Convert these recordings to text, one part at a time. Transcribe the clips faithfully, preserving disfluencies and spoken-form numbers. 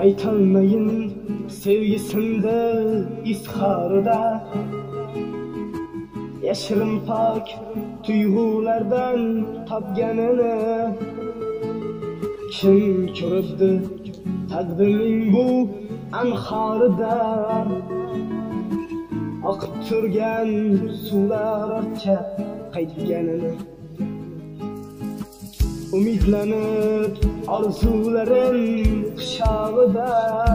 aytolmayin sevgisinde izharida, yashirin pok tuyg'ulardan topganini kim ko'ribdi taqdirning bu anhorida, oqib turgan suvlar ortga qaytganini, umidlanib orzularim quchog'ida,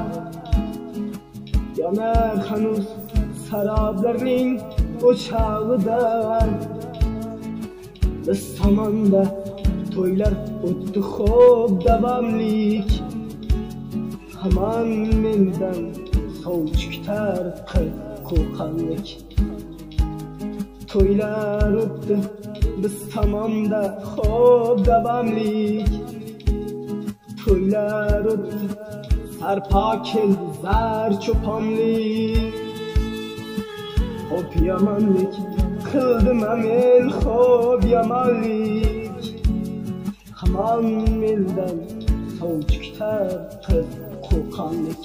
yonar hanuz saroblarning o'chog'ida. Biz tomonda to'ylar o'tdi xo'p davomlik, hamon mendan sovchi kutar qo'rqonlik. To'ylar o'tdi biz tomonda xo'p davomlik, to'ylar o'tdi sarpo keldi zar cho'ponlik. Xo'p yomonlik qildim men, xo'p yomonlik, hamon mendan sovchi kutar qo'rqonlik.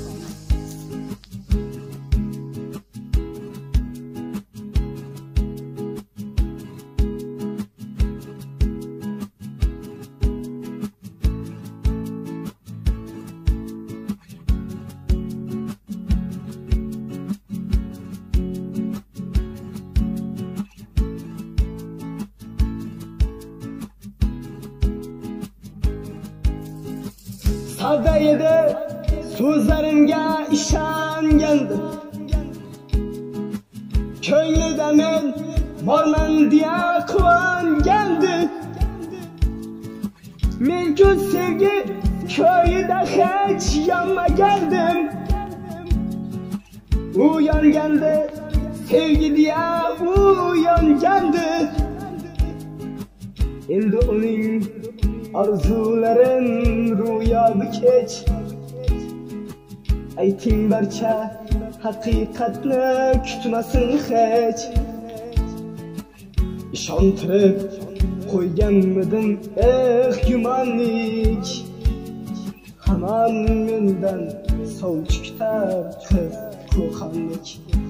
Savda edi so'zlarimga ishongandim, ko'nglida men borman deya quvongandim. Men-ku sevgi ko'yida hech yonmagandim, u yongandi sevgi deya u yongandi. Endi uning arzularim ro'yobi kech, ayting barcha haqiqatni kutmasin hech. Ishontirib qo'yganmidim eh gumonlik, hamon mendan sovchi kutar qo'rqonlik.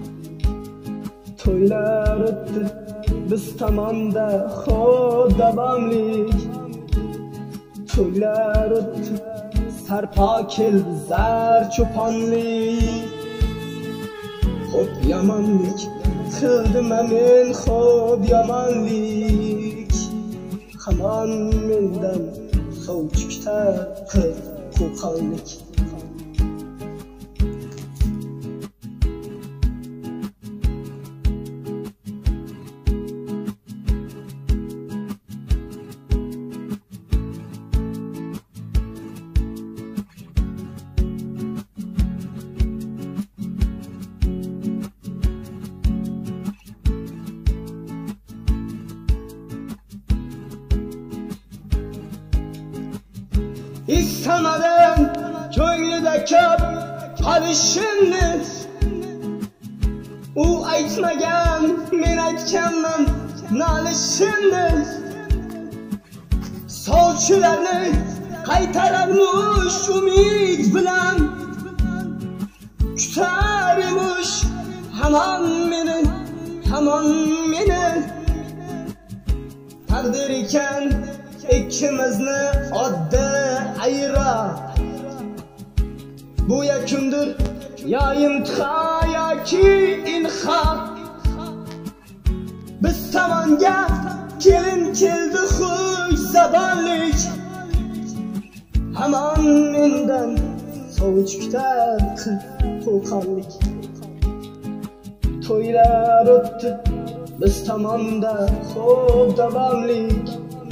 To'ylar o'tdi biz tomonda xo'p davomlik, to'ylar o'tdi sarpo keldi zar cho'ponlik. Xo'p yomonlik qildim men, xo'p yomonlik, hamon mendan sovchi kutar qo'rqonlik. İstamadım ko'nglida ko'p qolishimni, u aytmagan men aytganman nolishimni. Sovchilarni qaytararmish umid bilan, kutar emish hamon meni, hamon meni. Taqdir ekan ikkimizni odda ayra, bu yakundir yo imtihon yoki inho. Biz tomonga kelin keldi xush zabonlik, hamon mendan sovchi kutar qo'rqonlik. To'ylar o'tdi biz tomonda xo'p davomlik,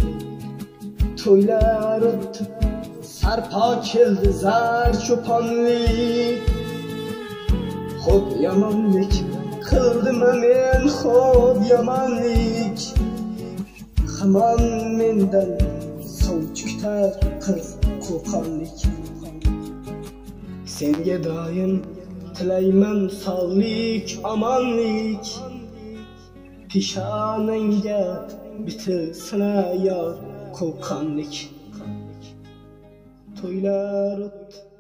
to'ylar o'tdi sarpo keldi zar cho'ponlik. Xo'p yomonlik qildim men, xo'p yomonlik, hamon mendan sovchi kutar qo'rqonlik. Senga doim tilayman sog'lik omonlik, peshonangga bitilsin yor qo'rqonlik. To'ylar o'tdi